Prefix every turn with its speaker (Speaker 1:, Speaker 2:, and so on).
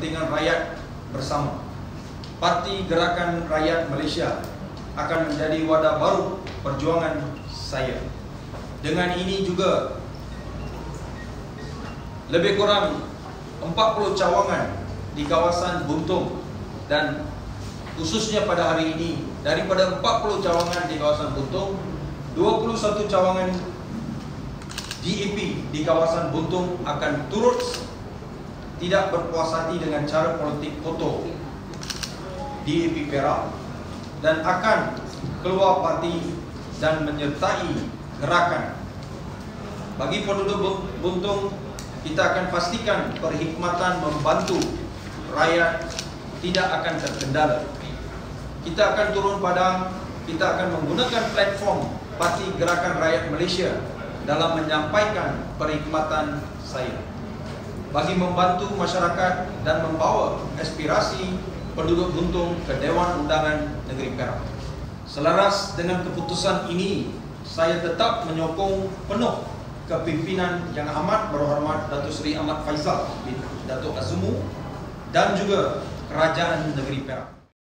Speaker 1: kepentingan rakyat bersama. Parti Gerakan Rakyat Malaysia akan menjadi wadah baru perjuangan saya. Dengan ini juga lebih kurang 40 cawangan di kawasan Buntung, dan khususnya pada hari ini daripada 40 cawangan di kawasan Buntung, 21 cawangan DAP di kawasan Buntung akan turut tidak berpuas hati dengan cara politik kotor DAP Perak dan akan keluar parti dan menyertai gerakan. Bagi penduduk Buntung, kita akan pastikan perkhidmatan membantu rakyat tidak akan terkendala. Kita akan turun padang, kita akan menggunakan platform Parti Gerakan Rakyat Malaysia dalam menyampaikan perkhidmatan saya bagi membantu masyarakat dan membawa aspirasi penduduk Buntung ke Dewan Undangan Negeri Perak. Selaras dengan keputusan ini, saya tetap menyokong penuh kepimpinan Yang Amat Berhormat Datuk Seri Ahmad Faizal bin Datuk Azmu dan juga Kerajaan Negeri Perak.